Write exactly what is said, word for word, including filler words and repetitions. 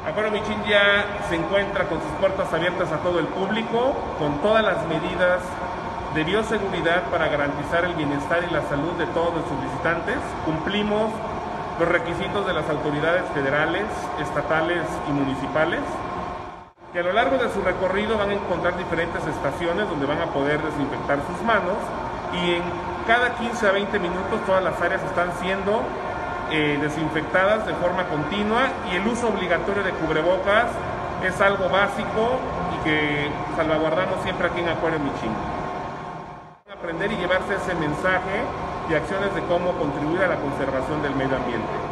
Acuario Michin ya se encuentra con sus puertas abiertas a todo el público, con todas las medidas de bioseguridad para garantizar el bienestar y la salud de todos nuestros visitantes. Cumplimos los requisitos de las autoridades federales, estatales y municipales, que a lo largo de su recorrido van a encontrar diferentes estaciones donde van a poder desinfectar sus manos, y en cada quince a veinte minutos todas las áreas están siendo eh, desinfectadas de forma continua, y el uso obligatorio de cubrebocas es algo básico y que salvaguardamos siempre aquí en Acuario Michin. Aprender y llevarse ese mensaje y acciones de cómo contribuir a la conservación del medio ambiente.